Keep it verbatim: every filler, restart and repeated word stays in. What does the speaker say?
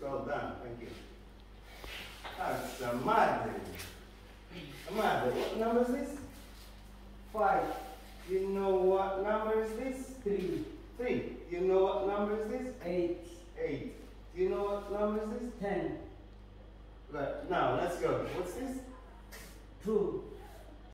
Well done. Thank you. That's a madre. A madre. What number is this? Five. You know what number is this? Three. Three. You know what number is this? Eight. Eight. Do you know what number is this? Ten. Right. Now let's go. What's this? Two.